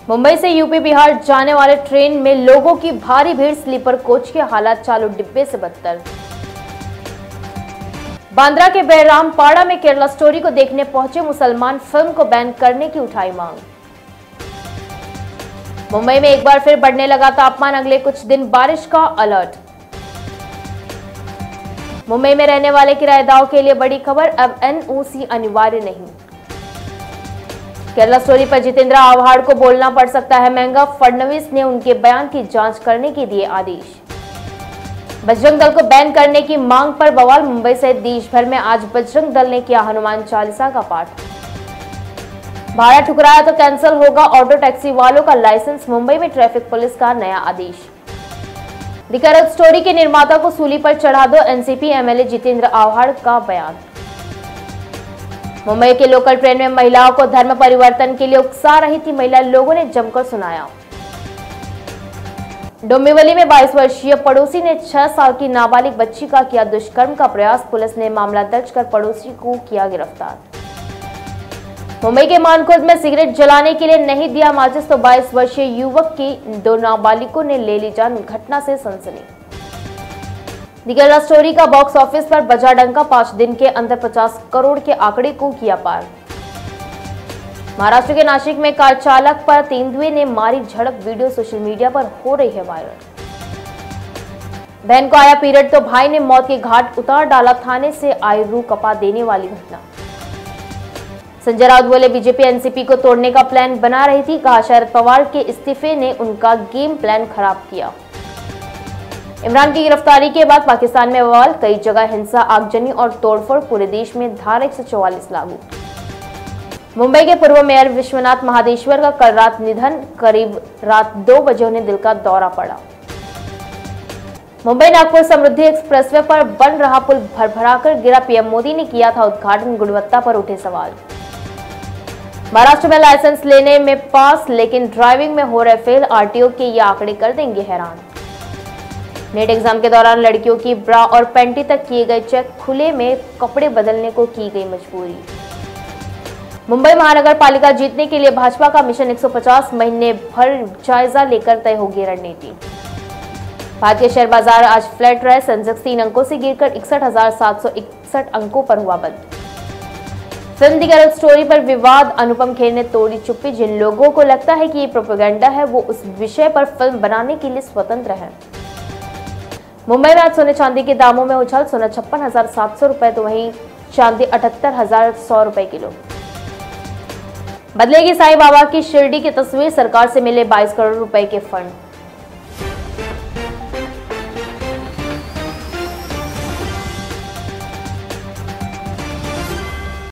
मुंबई से यूपी बिहार जाने वाले ट्रेन में लोगों की भारी भीड़, स्लीपर कोच के हालात चालू डिब्बे से बदतर। बांद्रा के बैरामपाड़ा में केरला स्टोरी को देखने पहुंचे मुसलमान, फिल्म को बैन करने की उठाई मांग। मुंबई में एक बार फिर बढ़ने लगा तापमान, अगले कुछ दिन बारिश का अलर्ट। मुंबई में रहने वाले किराएदारों के लिए बड़ी खबर, अब एनओसी अनिवार्य नहीं। केरला स्टोरी पर जितेंद्र आव्हाड को बोलना पड़ सकता है महंगा, फडणवीस ने उनके बयान की जांच करने के दिए आदेश। बजरंग दल को बैन करने की मांग पर बवाल, मुंबई सहित देश भर में आज बजरंग दल ने किया हनुमान चालीसा का पाठ। भाड़ा ठुकराया तो कैंसिल होगा ऑटो टैक्सी वालों का लाइसेंस, मुंबई में ट्रैफिक पुलिस का नया आदेश। द केरला स्टोरी के निर्माता को सूली पर चढ़ा दो, एनसीपी एमएलए जितेंद्र आव्हाड का बयान। मुंबई के लोकल ट्रेन में महिलाओं को धर्म परिवर्तन के लिए उकसा रही थी महिला, लोगों ने जमकर सुनाया। डोंबिवली में 22 वर्षीय पड़ोसी ने 6 साल की नाबालिग बच्ची का किया दुष्कर्म का प्रयास, पुलिस ने मामला दर्ज कर पड़ोसी को किया गिरफ्तार। मुंबई के मानखुर्द में सिगरेट जलाने के लिए नहीं दिया माचिस तो 22 वर्षीय युवक की 2 नाबालिगों ने ले ली जान, घटना से सनसनी। द केरला स्टोरी का बॉक्स ऑफिस पर बजा डंका, 5 दिन के अंदर 50 करोड़ के आंकड़े को किया पार। महाराष्ट्र के नासिक में कार चालक पर तेंदुए ने मारी झड़प, वीडियो सोशल मीडिया पर हो रही है वायरल। बहन को आया पीरियड तो भाई ने मौत के घाट उतार डाला, थाने से आई रूह कपा देने वाली घटना। संजय राउत बोले बीजेपी एनसीपी को तोड़ने का प्लान बना रही थी, कहा शरद पवार के इस्तीफे ने उनका गेम प्लान खराब किया। इमरान की गिरफ्तारी के बाद पाकिस्तान में बवाल, कई जगह हिंसा, आगजनी और तोड़फोड़, पूरे देश में धारा 144 लागू। मुंबई के पूर्व मेयर विश्वनाथ महादेश्वर का कल रात निधन, करीब रात 2 बजे उन्हें दिल का दौरा पड़ा। मुंबई नागपुर समृद्धि एक्सप्रेसवे पर बन रहा पुल भरभराकर गिरा, पीएम मोदी ने किया था उद्घाटन, गुणवत्ता पर उठे सवाल। महाराष्ट्र में लाइसेंस लेने में पास लेकिन ड्राइविंग में हो रहे फेल, आरटीओ के ये आंकड़े कर देंगे हैरान। नेट एग्जाम के दौरान लड़कियों की ब्रा और पैंटी तक किए गए चेक, खुले में कपड़े बदलने को की गई मजबूरी। मुंबई महानगर पालिका जीतने के लिए भाजपा का मिशन 150 महीने भर जायजा लेकर तय होगी रणनीति। भारतीय शेयर बाजार आज फ्लैट रहे, सेंसेक्स 3 अंकों से गिरकर 61,761 अंकों पर हुआ बंद। फिल्म द केरला स्टोरी पर विवाद, अनुपम खेर ने तोड़ी चुप्पी, जिन लोगों को लगता है कि ये प्रोपेगेंडा है वो उस विषय पर फिल्म बनाने के लिए स्वतंत्र है। मुंबई में आज सोने चांदी के दामों में उछाल, सोना 56,700 रुपए तो वहीं चांदी 78,100 रुपए किलो। बदलेगी साईं बाबा की शिरडी की तस्वीर, सरकार से मिले 22 करोड़ रुपए के फंड।